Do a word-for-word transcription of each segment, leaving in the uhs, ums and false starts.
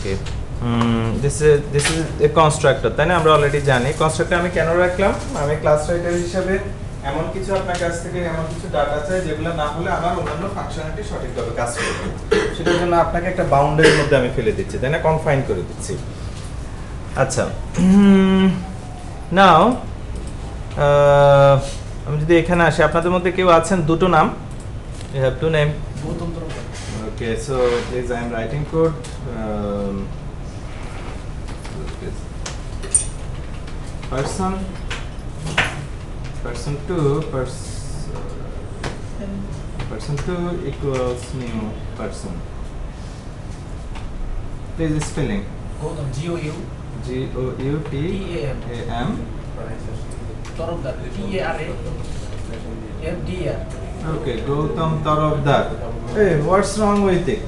Okay this is this is a constructor, তাই না? আমরা অলরেডি জানি কনস্ট্রাক্টর আমি কেন রাখলাম। আমি ক্লাস রাইটার হিসেবে এমন কিছু আপনার কাছ থেকে এমন কিছু ডাটা চাই যেগুলো না হলে আমার অন্যান্য ফাংশনালিটি সঠিকভাবে কাজ করবে, সেটার জন্য আপনাকে একটা বাউন্ডারির মধ্যে আমি ফেলে দিচ্ছি, তাই না? কনফাইন করে দিচ্ছি। আচ্ছা, নাও আমি যদি এখানে আসি, আপনাদের মধ্যে কেউ আছেন দুটো নাম? You have two name. Okay, so please I am writing code. person person two person person two equals new person. Please spelling. Gautam, G O U G O U T A M Tarofdar, T A R A F D R. Okay, Gautam Tarofdar. Hey, what's wrong with it?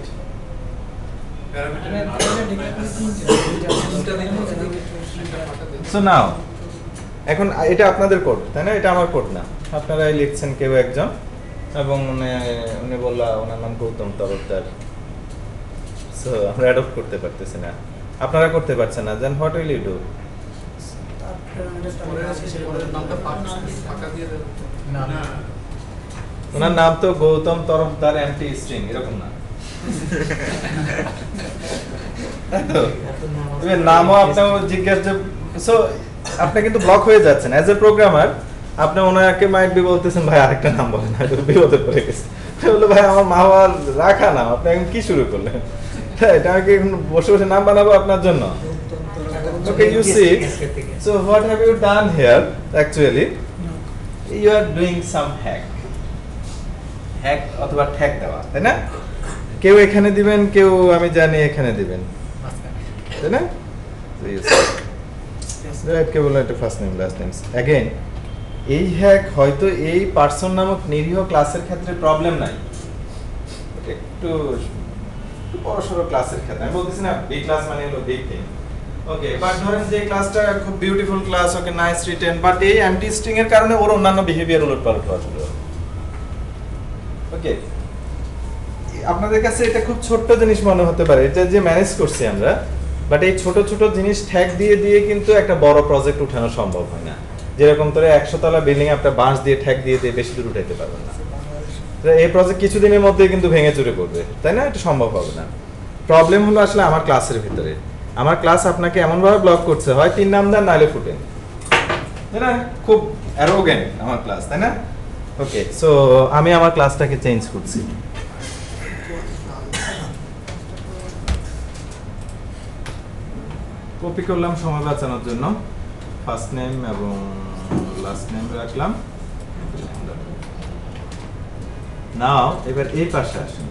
So now এখন এটা আপনাদের code, তাই না? এটা আমার code না, আপনারাই লিখছেন কেউ একজন, এবং উনি উনি বললা ওনার নাম গৌতম তরফদার। সো আমরা অ্যাডপ্ট করতে পারতেছি না, আপনারা করতে পারছেন না। Then what will you do? ওনার নাম তো গৌতম তরফদার এমটি স্ট্রিং, এরকম না? নামও আপনার জিজ্ঞাসা। সো আপনি কিন্তু ব্লক হয়ে যাচ্ছেন অ্যাজ এ প্রোগ্রামার। আপনি ওনাকে মাইট বি বলতেছেন ভাই আরেকটা নাম বলেন, বিপদে পড়ে গেছে। বললো ভাই আমার মা বাবার রাখা নাম, আপনি এখন কি শুরু করলেন? এটা আমি কি এখন বসে বসে নাম বানাবো আপনার জন্য? Okay, you see, so what have you done here? Actually, you are doing some hack. Hack অথবা ট্যাগ দেওয়া, তাই না? কেউ এখানে দিবেন, কেউ আমি জানি এখানে দিবেন, তাই না? So you see. Right, কেবল একটা first name last names again. এই হ্যাক হয়তো এই পারসন নামক নিরীহ ক্লাসের ক্ষেত্রে প্রবলেম নাই, একটু একটু বড়সড় ক্লাসের ক্ষেত্রে আমি বলতেছি না বি ক্লাস মানে হলো বিগ থিং। ওকে, বাট ধরেন যে ক্লাসটা খুব beautiful class, okay nice written, but এই এমটি স্ট্রিং এর কারণে ওর অন্যান্য বিহেভিয়ার উলটপালট হওয়া শুরু হবে। ওকে, আপনাদের কাছে এটা খুব ছোট্ট জিনিস মনে হতে পারে, এটা যে ম্যানেজ করছি আমরা, বাট এই ছোট ছোট জিনিস ট্যাগ দিয়ে দিয়ে কিন্তু একটা বড় প্রজেক্ট উঠানো সম্ভব হয় না। যেরকম তোরে একশো তলা বিল্ডিং একটা বাঁশ দিয়ে ট্যাগ দিয়ে দিয়ে বেশি দূর উঠাইতে পারবেন না। এই প্রজেক্ট কিছুদিনের মধ্যে কিন্তু ভেঙে চুরে পড়বে, তাই না? এটা সম্ভব হবে না। প্রবলেম হলো আসলে আমার ক্লাসের ভিতরে, আমার ক্লাস আপনাকে এমন ভাবে ব্লক করছে, হয় তিন নাম দেন নাইলে ফুটেন, তাই না? খুব অ্যারোগেন্ট আমার ক্লাস, তাই না? ওকে, সো আমি আমার ক্লাসটাকে চেঞ্জ করছি। কপি করলাম সময় বাঁচানোর জন্য, ফার্স্ট নেম এবং লাস্ট নেম রাখলাম। নাও এবার এই পাশে আসুন,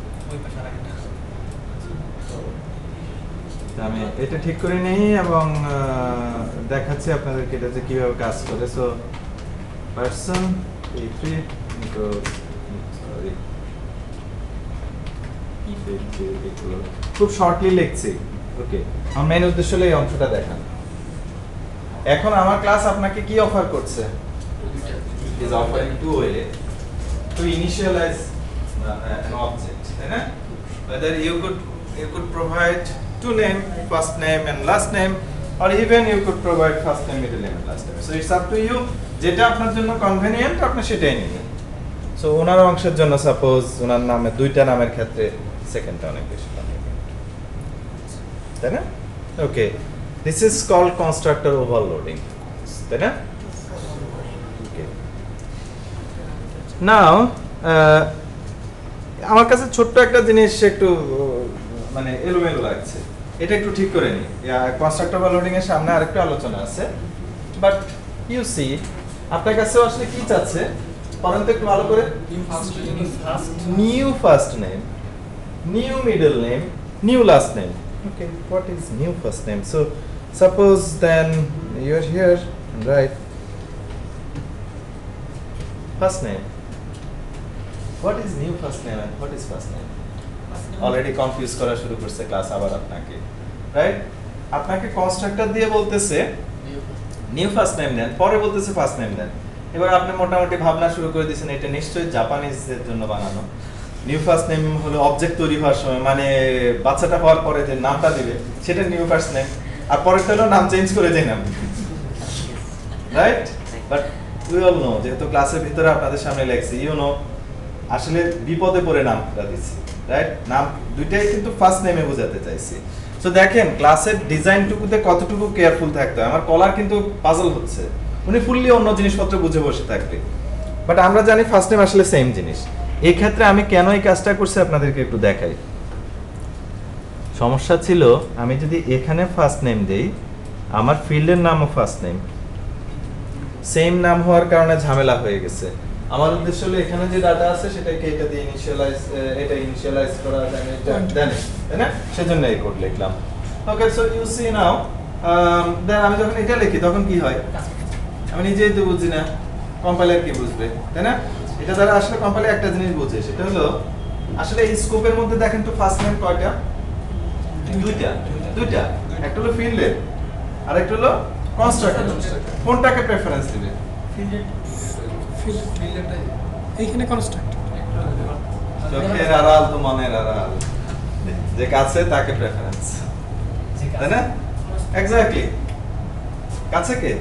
আমি এটা ঠিক করে নেই এবং দেখাচ্ছি আপনাদেরকে এটা যে কিভাবে কাজ করে। সো পারসন এই থ্রি সরি খুব শর্টলি লিখছি। ওকে, আমার মেইন উদ্দেশ্য হলো এই অংশটা দেখান। এখন আমার ক্লাস আপনাকে কি অফার করছে? Is offering two way to initialize an object, তাই না? Whether you could you could provide two name, first name and last name, or even you could provide first name, middle name and last name. So it's up to you, যেটা আপনার জন্য convenient আপনি সেটাই নিন। So ওনার অংশের জন্য suppose ওনার নামে দুইটা নামের ক্ষেত্রে সেকেন্ডটা অনেক বেশি কনভেনিয়েন্ট, তাই না? Okay, this is called constructor overloading, তাই না? ওকে, নাও আমার কাছে ছোট্ট একটা জিনিস একটু মানে এলোমেলো লাগছে, এটা একটু ঠিক করে নিই। কনস্ট্রাক্টর ওভারলোডিং এর সামনে আরেকটু আলোচনা আছে, বাট ইউ সি আপনার কাছে আসলে কি চাচ্ছে পড়েন তো একটু ভালো করে। New first name, new middle name, new last name. Okay, what is new first name? So suppose then you're here, right? First name. What is new first name and what is first name? Already confused করা শুরু করছে class আবার আপনাকে, right? আপনাকে constructor দিয়ে বলতেছে new first name দেন, পরে বলতেছে ফার্স্ট নেম দেন। এবার আপনি মোটামুটি ভাবনা শুরু করে দিয়েছেন এটা নিশ্চয়ই জাপানিজদের জন্য বানানো, নিউ ফার্স্ট নেম হলো অবজেক্ট তৈরি হওয়ার সময়, মানে বাচ্চাটা হওয়ার পরে যে নামটা দিবে সেটা নিউ ফার্স্ট নেম, আর পরেরটা হলো নাম চেঞ্জ করে দেয় নাম, right? But we all know, যেহেতু ক্লাসের ভিতরে আপনাদের সামনে লেখছি, ইউ নো আসলে বিপদে পড়ে নামটা দিচ্ছি, রাইট? নাম দুইটাই কিন্তু ফার্স্ট নেমে বোঝাতে চাইছি। সো দেখেন ক্লাসের ডিজাইনটুকুতে কতটুকু কেয়ারফুল থাকতে হয়। আমার কলার কিন্তু পাজল হচ্ছে, উনি ফুললি অন্য জিনিসপত্র বুঝে বসে থাকবে, বাট আমরা জানি ফার্স্ট নেম আসলে সেম জিনিস। এই ক্ষেত্রে আমি কেন এই কাজটা করছি আপনাদেরকে একটু দেখাই। সমস্যা ছিল আমি যদি এখানে ফার্স্ট নেম দেই, আমার ফিল্ডের নামও ফার্স্ট নেম, সেম নাম হওয়ার কারণে ঝামেলা হয়ে গেছে। আমার উদ্দেশ্য হলো এখানে যে ডাটা আছে সেটাকে এটা দিয়ে ইনিশিয়ালাইজ, এটা ইনিশিয়ালাইজ করা জানি জানি তাই না, সেজন্য এই কোড লিখলাম। Okay, so you see now, then আমি যখন এটা লিখি তখন কি হয়, আমি নিজেই তো বুঝি না, কম্পাইলার কি বুঝবে, তাই না? এটা দ্বারা আসলে কম্পাইলার একটা জিনিস বুঝে, সেটা হলো আসলে এই স্কোপের মধ্যে দেখেন তো ফার্স্ট নেম কয়টা? দুইটা, দুইটা, একটা হলো ফিল্ডের আর একটা হলো কনস্ট্রাক্টর। কোনটাকে প্রেফারেন্স দিবে? এইখানে কনস্ট্রাক্টর, চোখের আড়াল তো মনের আড়াল, যে কাছে তাকে প্রেফারেন্স, তাই না? এক্স্যাক্টলি, কাছে কে?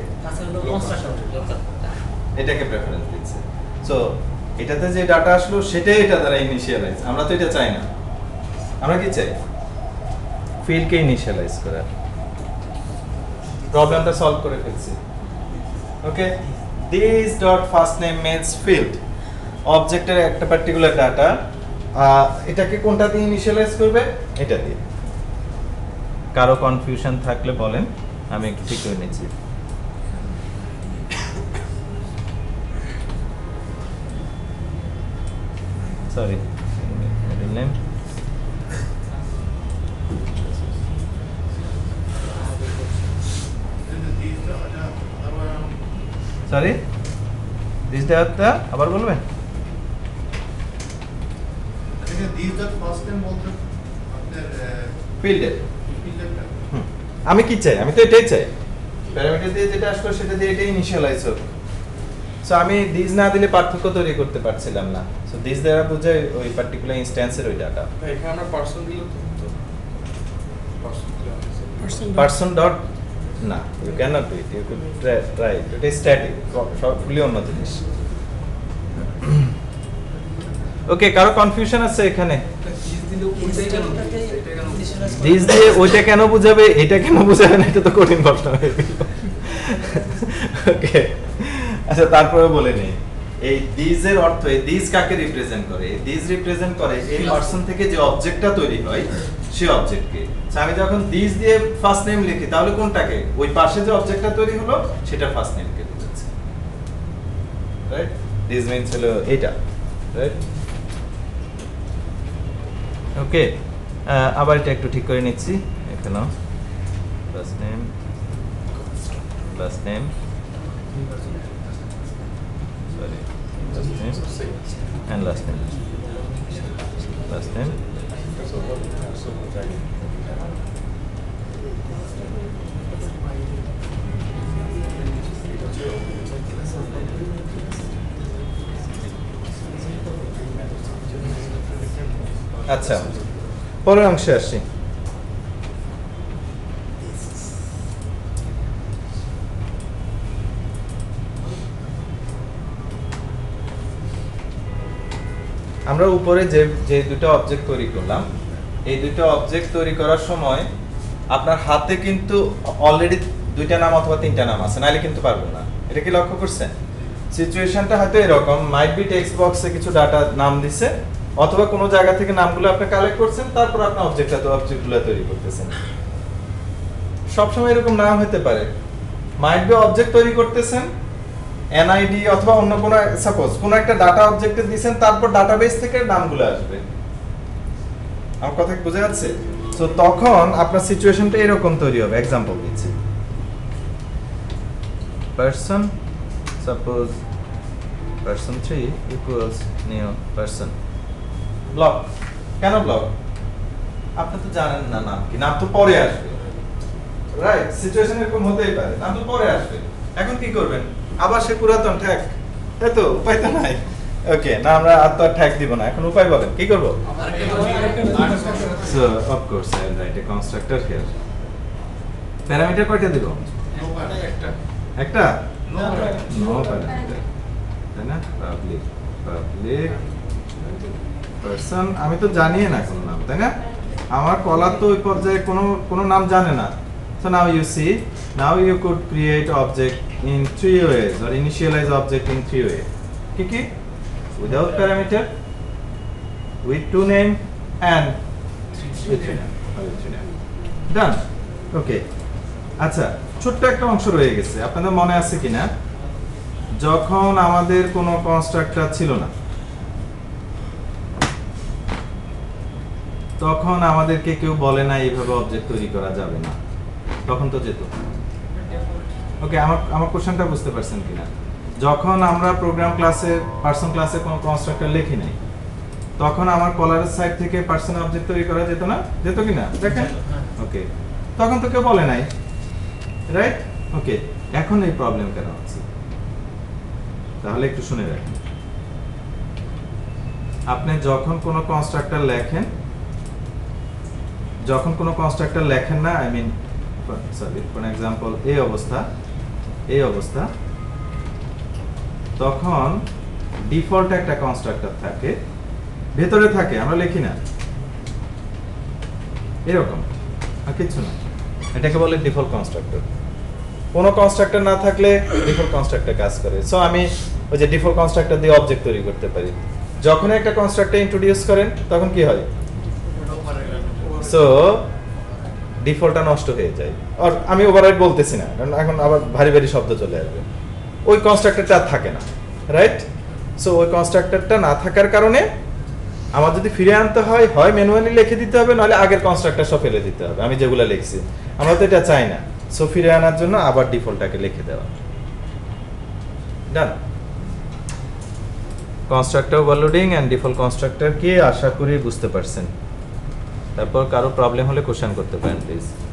এটাকে প্রেফারেন্স দিচ্ছে। সো এটাতে যে ডাটা আসলো সেটাই এটা দ্বারা ইনিশিয়ালাইজ। আমরা তো এটা চাই না, আমরা কি চাই? ফিল্ডকে ইনিশিয়ালাইজ করা। প্রবলেমটা সলভ করে ফেলছি। Okay, this dot first name means field, অবজেক্টের একটা পার্টিকুলার ডাটা, এটাকে কোনটা দিয়ে ইনিশিয়ালাইজ করবে? এটা দিয়ে। কারো কনফিউশন থাকলে বলেন, আমি একটু ঠিক করে নিচ্ছি। Sorry, middle name, sorry this data আবার বলবেন? ফিল্ডের আমি কি চাই? আমি তো এটাই চাই, প্যারামিটার দিয়ে যেটা আসলো সেটা দিয়ে এটাই ইনিশিয়ালাইজ হোক। সো আমি দিস না দিলে পার্থক্য তৈরি করতে পারছিলাম না। সো দিস দ্বারা বোঝায় ওই পার্টিকুলার ইনস্ট্যান্সের ওই ডাটা। এখানে আমরা পার্সন দিলে তো পার্সন ডট না, you can not do it, you could try, এটা স্ট্যাটিক, সবগুলি অন্য জিনিস। ওকে, কারো কনফিউশন আছে এখানে? দিস দিয়ে ওইটা কেন বুঝাবে, এটা কেন বুঝাবে না, এটা তো কঠিন প্রশ্ন হয়ে গেল। ওকে, আচ্ছা তারপরে বলে নেই, এই দিস এর অর্থ, এই দিস কাকে রিপ্রেজেন্ট করে? এই দিস রিপ্রেজেন্ট করে এই পারসন থেকে যে অবজেক্টটা তৈরি হয় সেই অবজেক্টকে। আমি যখন দিস দিয়ে ফার্স্ট নেম লিখি তাহলে কোনটাকে? ওই পাশে যে অবজেক্টটা তৈরি হলো সেটা ফার্স্ট নেমকে বোঝাচ্ছে, রাইট? দিস মিন্স হলো এটা, রাইট? ওকে, আবার এটা একটু ঠিক করে নিচ্ছি। এখানে first name, last name, sorry, last name and last name, last name, আচ্ছা পরের অংশে আসি। আমরা উপরে যে যে দুটো অবজেক্ট তৈরি করলাম, এই দুটো অবজেক্ট তৈরি করার সময় আপনার হাতে কিন্তু অলরেডি দুইটা নাম অথবা তিনটা নাম আছে, নাইলে কিন্তু পারবো না। এটা কি লক্ষ্য করছেন? সিচুয়েশনটা হয়তো এরকম, মাইট বি টেক্সট বক্সে কিছু ডাটা নাম দিছে, অথবা কোনো জায়গা থেকে নামগুলো আপনি কালেক্ট করছেন, তারপর আপনি অবজেক্টটা তো অবজেক্টগুলো তৈরি করতেছেন। সবসময় এরকম নাম হতে পারে, মাইট বি অবজেক্ট তৈরি করতেছেন, এনআইডি অথবা অন্য কোনো, সাপোজ কোনো একটা ডাটা অবজেক্টে দিয়েছেন, তারপর ডাটাবেস থেকে নামগুলো আসবে। আমার কথা বুঝা যাচ্ছে? তো তখন আপনার সিচুয়েশনটা এরকম তৈরি হবে। এক্সাম্পল দিচ্ছি, person, suppose person three equals new person. Block, কেন ব্লক? আপনি তো জানেন না নাম কি, নাম তো পরে আসবে, রাইট? সিচুয়েশন এরকম হতেই পারে, নাম তো পরে আসবে। এখন কি করবেন? আবার সে পুরাতন ঠ্যাক, তাই তো? উপায় তো নাই, ওকে না আমরা আর তো ট্যাগ দিব না এখন উপায় বলেন কি করব so of course I will write a constructor here parameter কয়টা দিব একটা একটা নো নো প্যারামিটার তাই না পাবলিক পাবলিক পারসন আমি তো জানি না কোন নাম তাই না আমার কলার তো ওই পর্যায়ে কোনো কোনো নাম জানে না so now you see now you could create object in three ways or initialize object in three ways কি কি without parameter with two name and with three name with three name done okay আচ্ছা ছোট্ট একটা অংশ রয়ে গেছে আপনাদের মনে আছে কিনা যখন আমাদের কোনো কনস্ট্রাক্টর ছিল না তখন আমাদেরকে কেউ বলে না এইভাবে অবজেক্ট তৈরি করা যাবে না তখন তো যেত ওকে আমার আমার কোশ্চেনটা বুঝতে পারছেন কিনা যখন আমরা প্রোগ্রাম ক্লাসে পারসন ক্লাসে কোনো কনস্ট্রাক্টর লিখি নাই তখন আমার কলারের সাইড থেকে পারসন অবজেক্ট তৈরি করা যেত না যেত কিনা দেখেন ওকে তখন তো কেউ বলে নাই রাইট ওকে এখন এই প্রবলেম কেন হচ্ছে তাহলে একটু শুনে রাখুন আপনি যখন কোনো কনস্ট্রাক্টর লেখেন যখন কোনো কনস্ট্রাক্টর লেখেন না I mean sorry for example এই অবস্থা এই অবস্থা তখন ডিফল্ট একটা কনস্ট্রাক্টর থাকে ভেতরে থাকে আমরা লিখি না এরকম আর কিছু না এটাকে বলে ডিফল্ট কনস্ট্রাক্টর কোনো কনস্ট্রাক্টর না থাকলে ডিফল্ট কনস্ট্রাক্টর কাজ করে সো আমি ওই যে ডিফল্ট কনস্ট্রাক্টর দিয়ে অবজেক্ট তৈরি করতে পারি যখন একটা কনস্ট্রাক্টর ইন্ট্রোডিউস করেন তখন কি হয় সো ডিফল্টটা নষ্ট হয়ে যায় আর আমি ওভাররাইট বলতেছি না কারণ এখন আবার ভারী ভারী শব্দ চলে আসবে ওই কনস্ট্রাক্টরটা আর থাকে না রাইট সো ওই কনস্ট্রাক্টরটা না থাকার কারণে আমার যদি ফিরে আনতে হয় হয় ম্যানুয়ালি লিখে দিতে হবে নাহলে আগের কনস্ট্রাক্টর সব ফেলে দিতে হবে আমি যেগুলো লিখছি আমরা তো এটা চাই না সো ফিরে আনার জন্য আবার ডিফল্টটাকে লিখে দেওয়া done constructor overloading and default constructor কি আশা করি বুঝতে পারছেন তারপর কারো প্রবলেম হলে কোশ্চেন করতে পারেন প্লিজ